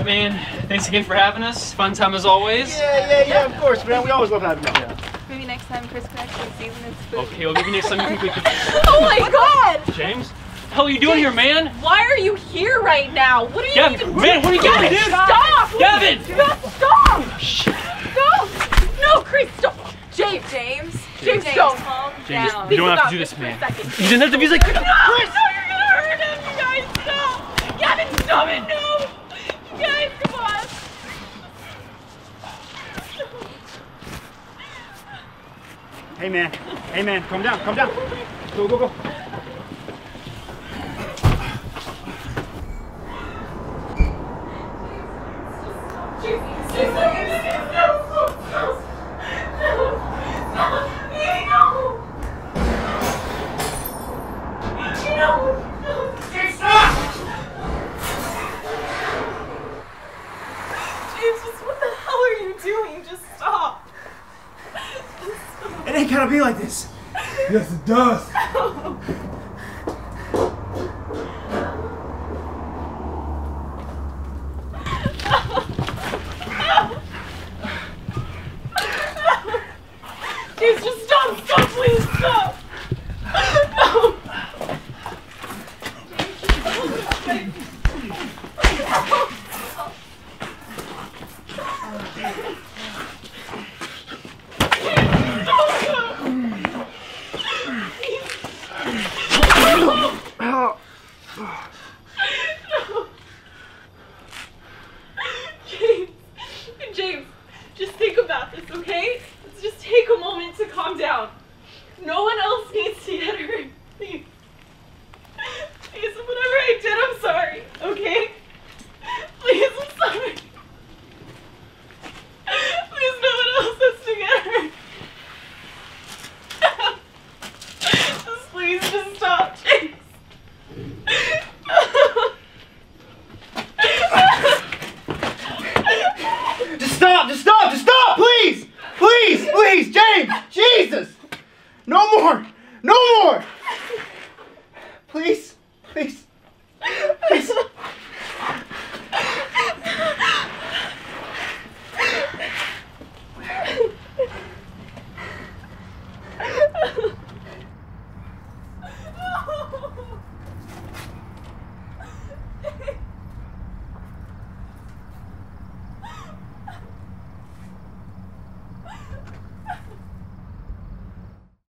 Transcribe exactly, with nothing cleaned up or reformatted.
Alright, man. Thanks again for having us. Fun time as always. Yeah, yeah, yeah, of course, man. We always love having you. Yeah. Maybe next time Chris can actually season his food. Okay, well maybe next time you can cook. Oh my god! James? What the hell are you doing James, here, man? Why are you here right now? What are you Gavin, even man, what are you doing, dude? Stop! Gavin! Stop! Stop! No, Chris, stop! James, James, James, James don't. Calm James, down. you don't have to do this, man. You didn't have to be like, no, no, you're gonna hurt him, you guys, stop! Gavin, stop it, no! You guys, come on! Hey, man. Hey, man. Calm down. Calm down. Go, go, go. It ain't gotta be like this. Yes, it does. James, just stop! Stop, please, stop! No! James, James, just think about this, okay? Let's just take a moment to calm down. No one else needs to get hurt. Please. Please, whatever I did, I'm sorry, okay? Please, I'm sorry. Please, no one else has to get hurt. Just please, just stop, James. Just stop! Just stop! Just stop! Please! Please! Please! James! Jesus! No more! No more! Please! Please! Please!